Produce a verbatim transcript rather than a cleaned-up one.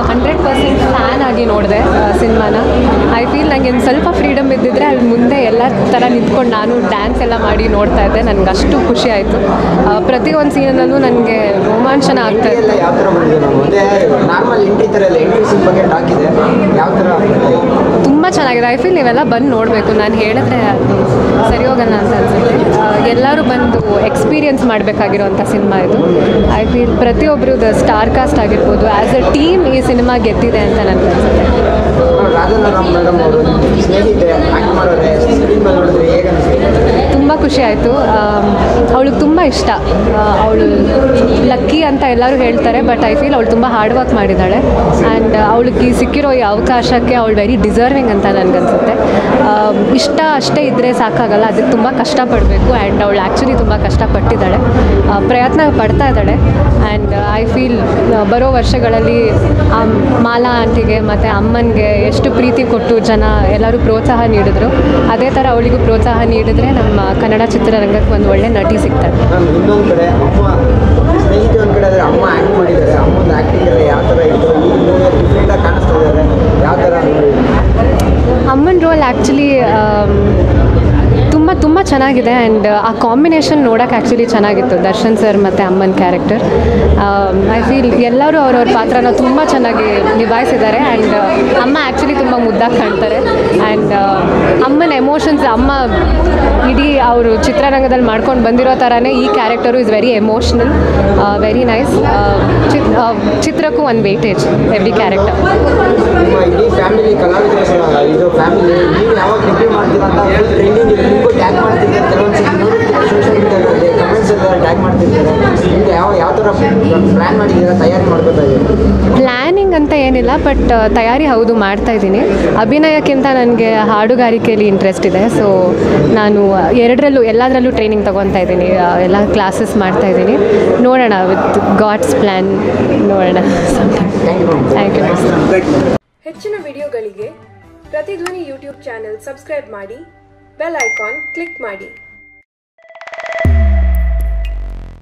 Hundred percent fan ಆಗಿ ನೋಡಿದೆ ಸಿನಿಮಾನ. ಐ ಫೀಲ್ ನನಗೆ ಒಂದು ಸ್ವಲ್ಪ ಫ್ರೀಡಮ್ ಇದ್ದಿದ್ರೆ ಅಲ್ಲಿ ಮುಂದೆ ಎಲ್ಲ ಥರ ನಿಂತ್ಕೊಂಡು ನಾನು ಡ್ಯಾನ್ಸ್ ಎಲ್ಲ ಮಾಡಿ ನೋಡ್ತಾ ಇದ್ದೆ. ನನಗೆ ಅಷ್ಟು ಖುಷಿ ಆಯಿತು. ಪ್ರತಿಯೊಂದು ಸೀನಲ್ಲೂ ನನಗೆ ರೋಮಾಂಚನ ಆಗ್ತಾ ಇತ್ತು. ತುಂಬ ಚೆನ್ನಾಗಿದೆ. ಐ ಫೀಲ್ ನೀವೆಲ್ಲ ಬಂದು ನೋಡಬೇಕು. ನಾನು ಹೇಳಿದ್ರೆ ಅದು ಸರಿ ಹೋಗಲ್ಲ ಅಂತ ಅನ್ಸುತ್ತೆ. ಎಲ್ಲರೂ ಬಂದು ಎಕ್ಸ್ಪೀರಿಯನ್ಸ್ ಮಾಡಬೇಕಾಗಿರೋಂಥ ಸಿನಿಮಾ ಇದು. ಐ ಫೀಲ್ ಪ್ರತಿಯೊಬ್ಬರದ್ದು ಸ್ಟಾರ್ ಕಾಸ್ಟ್ ಆಗಿರ್ಬೋದು, ಆ್ಯಸ್ ಅ ಟೀಮ್ ಈ ಸಿನಿಮಾ ಗೆದ್ದಿದೆ ಅಂತ ನನಗೆ ಅನ್ಸುತ್ತೆ. ತುಂಬ ಖುಷಿ ಆಯಿತು. ಅವಳಿಗೆ ತುಂಬ ಇಷ್ಟ. ಅವಳು ಲಕ್ಕಿ ಅಂತ ಎಲ್ಲರೂ ಹೇಳ್ತಾರೆ, ಬಟ್ ಐ ಫೀಲ್ ಅವಳು ತುಂಬ ಹಾರ್ಡ್ ವರ್ಕ್ ಮಾಡಿದ್ದಾಳೆ. ಆ್ಯಂಡ್ ಅವಳಿಗೆ ಸಿಕ್ಕಿರೋ ಈ ಅವಕಾಶಕ್ಕೆ ಅವಳು ವೆರಿ ಡಿಸರ್ವಿಂಗ್ ಅಂತ ನನಗನ್ಸುತ್ತೆ. ಇಷ್ಟ ಅಷ್ಟೇ ಇದ್ದರೆ ಸಾಕಾಗಲ್ಲ, ಅದಕ್ಕೆ ತುಂಬ ಕಷ್ಟಪಡಬೇಕು. ಆ್ಯಂಡ್ ಅವಳು ಆ್ಯಕ್ಚುಲಿ ತುಂಬ ಕಷ್ಟಪಟ್ಟಿದ್ದಾಳೆ, ಪ್ರಯತ್ನ ಪಡ್ತಾ ಇದ್ದಾಳೆ. ಆ್ಯಂಡ್ ಐ ಫೀಲ್ ಬರೋ ವರ್ಷಗಳಲ್ಲಿ ಮಾಲಾ ಆಂಟಿಗೆ ಮತ್ತು ಅಮ್ಮನಿಗೆ ಎಷ್ಟು ಪ್ರೀತಿ ಕೊಟ್ಟು ಜನ ಎಲ್ಲರೂ ಪ್ರೋತ್ಸಾಹ ನೀಡಿದ್ರು, ಅದೇ ಥರ ಅವಳಿಗೂ ಪ್ರೋತ್ಸಾಹ ನೀಡಿದ್ರೆ ನಮ್ಮ ಕನ್ನಡ ಚಿತ್ರರಂಗಕ್ಕೆ ಒಂದು ಒಳ್ಳೆ ನಟಿ ಸಿಗ್ತಾರೆ. ಇನ್ನೊಂದು ಕಡೆ ಅಮ್ಮ ಸ್ನೇಹಿತೆ ಒಂದು ಕಡೆ ಆದರೆ ಅಮ್ಮ ಆ್ಯಕ್ಟ್ ಮಾಡಿದ್ದಾರೆ. ಅಮ್ಮನ ಆ್ಯಕ್ಟಿಂಗ್ ಎಲ್ಲ ಯಾವ ಥರ ಇತ್ತು, ಈ ಮೂವಿಯಲ್ಲಿ ಡಿಫ್ರೆಂಟಾಗಿ ಕಾಣಿಸ್ತಾ ಇದ್ದಾರೆ, ಯಾವ ಥರ? ಅಮ್ಮನ ರೋಲ್ ಆ್ಯಕ್ಚುಲಿ ತುಂಬ ತುಂಬ ಚೆನ್ನಾಗಿದೆ. ಆ್ಯಂಡ್ ಆ ಕಾಂಬಿನೇಷನ್ ನೋಡೋಕೆ ಆ್ಯಕ್ಚುಲಿ ಚೆನ್ನಾಗಿತ್ತು, ದರ್ಶನ್ ಸರ್ ಮತ್ತು ಅಮ್ಮನ ಕ್ಯಾರೆಕ್ಟರ್. ಐ ಫೀಲ್ ಎಲ್ಲರೂ ಅವ್ರವ್ರ ಪಾತ್ರನ ತುಂಬ ಚೆನ್ನಾಗಿ ನಿಭಾಯಿಸಿದ್ದಾರೆ. ಆ್ಯಂಡ್ ಅಮ್ಮ ಆ್ಯಕ್ಚುಲಿ ತುಂಬ ಮುದ್ದಾಗಿ ಕಾಣ್ತಾರೆ. ಆ್ಯಂಡ್ ಅಮ್ಮನ ಎಮೋಷನ್ಸ್, ಅಮ್ಮ ಇಡೀ ಅವರು ಚಿತ್ರರಂಗದಲ್ಲಿ ಮಾಡ್ಕೊಂಡು ಬಂದಿರೋ ಥರನೇ ಈ character is very emotional, very nice. ಚಿತ್ ಚಿತ್ರಕ್ಕೂ ಒಂದು ವೇಟೇಜ್ ಎವ್ರಿ ಕ್ಯಾರೆಕ್ಟರ್. ಇಡೀ ಫ್ಯಾಮಿಲಿ ಕಲಾವಿದರು ಇದು ಫ್ಯಾಮಿಲಿ ನೀವು ಯಾವಾಗ ರಿವ್ಯೂ ಮಾಡ್ತೀರಾ ಅಂತ ಟ್ರೆಂಡಿಂಗ್ ಇದೆ. ನಿಮಗೂ ಟ್ಯಾಗ್ ಮಾಡ್ತಿದ್ದಾರೆ, ಕೆಲವೊಂದು ಸೋಷಿಯಲ್ ಮೀಡಿಯಾದಲ್ಲಿ ಕಮೆಂಟ್ಸ್ ಎಲ್ಲ ಟ್ಯಾಗ್ ಮಾಡ್ತಿರ್ತಾರೆ. ನಿಮಗೆ ಯಾವ ಯಾವ ಥರ ಪ್ಲ್ಯಾನ್ ಮಾಡಿದ್ದೀರಾ, ತಯಾರಿ ಮಾಡ್ಕೊತಾಯಿದ್ದೀರಾ? ಪ್ಲ್ಯಾನಿಂಗ್ ಅಂತ ಏನಿಲ್ಲ, ಬಟ್ ತಯಾರಿ ಹೌದು ಮಾಡ್ತಾ ಇದ್ದೀನಿ. ಅಭಿನಯಕ್ಕಿಂತ ನನಗೆ ಹಾಡುಗಾರಿಕೆಯಲ್ಲಿ ಇಂಟ್ರೆಸ್ಟ್ ಇದೆ. ಸೊ ನಾನು ಎರಡರಲ್ಲೂ ಎಲ್ಲದರಲ್ಲೂ ಟ್ರೈನಿಂಗ್ ತೊಗೊತಾ ಇದ್ದೀನಿ, ಎಲ್ಲ ಕ್ಲಾಸಸ್ ಮಾಡ್ತಾ ಇದ್ದೀನಿ. ನೋಡೋಣ, ವಿತ್ ಗಾಡ್ಸ್ ಪ್ಲ್ಯಾನ್ ನೋಡೋಣ. Thank you. ಹೆಚ್ಚಿನ ವಿಡಿಯೋಗಳಿಗೆ ಪ್ರತಿಧ್ವನಿ ಯೂಟ್ಯೂಬ್ ಚಾನೆಲ್ ಸಬ್ಸ್ಕ್ರೈಬ್ ಮಾಡಿ, ಬೆಲ್ ಐಕಾನ್ ಕ್ಲಿಕ್ ಮಾಡಿ.